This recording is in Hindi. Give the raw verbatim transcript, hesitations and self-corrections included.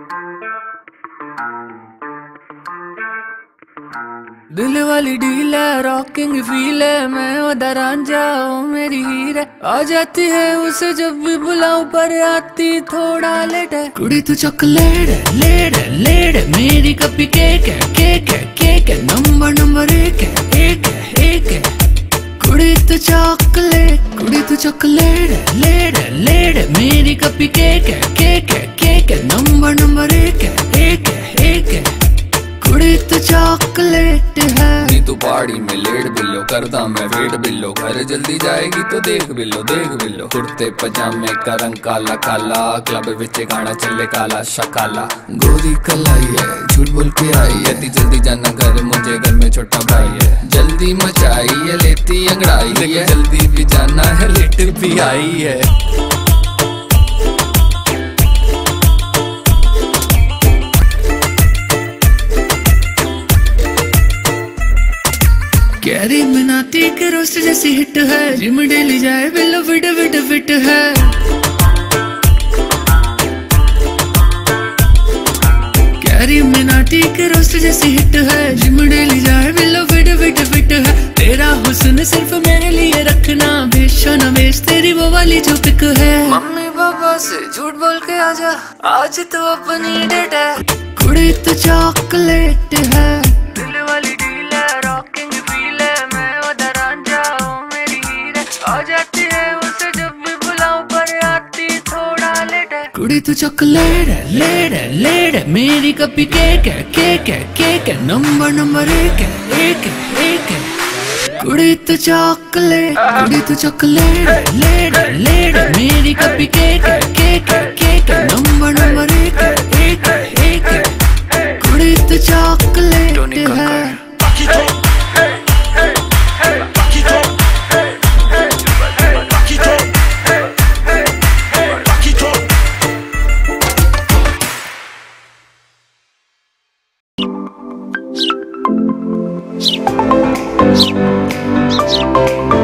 दिल वाली डील है, रॉकिंग फील है, मैं उधर रांझा हूँ मेरी हीर है। आ जाती है उसे जब भी बुलाऊं, पर आती थोड़ा लेट है। कुड़ी तू चॉकलेट है, लेट है, लेट है, मेरी कपी केक है, केक है, केक है, नंबर नंबर एक है, एक है, एक है। कुड़ी तू चॉकलेट, कुड़ी तू चॉकलेट है, लेट है, लेट है, मेरी कपी केक है, केक है, केक है, नंबर नंबर एक है, एक है, एक है। कुड़ी तो चॉकलेट है। नी तू पहाड़ी में लेट बिल्लो, करदा मैं वेट बिल्लो, घर जल्दी जाएगी तो देख बिल्लो, देख बिल्लो। कुर्ते पजामे का रंग काला काला, क्लब विच गाना चले काला शकाला। गोरी कलाई है, झूठ बोल के आई है, ती जल्दी जाना घर, मुझे घर में छोटा भाई है। जल्दी मचाई है, लेती अंगड़ाई है, जल्दी भी जाना है, लेट भी आई है। कैरी मिनाती के रोस्ट जैसी हिट है, जिम डेली जाए बिल्लो फिट फिट फिट है। कैरी मिनाती के रोस्ट जैसी हिट है, जिम डेली जाए बिल्लो फिट फिट फिट है। तेरा हुस्न सिर्फ मेरे लिए रखना, बेशो न बेच तेरी वो वाली जो पिक है। मम्मी पापा से झूठ बोल के आजा, आज तो अपनी डेट है। कुड़ी तो चॉकलेट है, दिल वाली डील है, रॉकिंग फील है, मैं उधर रांझा हूँ मेरी हीर है। आ जाती है उसे जब भी बुलाऊं, पर आती थोड़ा लेट है। कुड़ी तो चॉकलेट है, लेट है, लेट है, मेरी कपी केक है, केक है, केक है, नंबर नंबर एक है, एक है, एक है। कुड़ी तो चॉकलेट, कुड़ी तो चॉकलेट है, लेट है, लेट है, मेरी कपी केक है, केक है, केक है, नंबर नंबर एक है, एक है, एक है। कुड़ी तो चॉकलेट है। We'll be right back.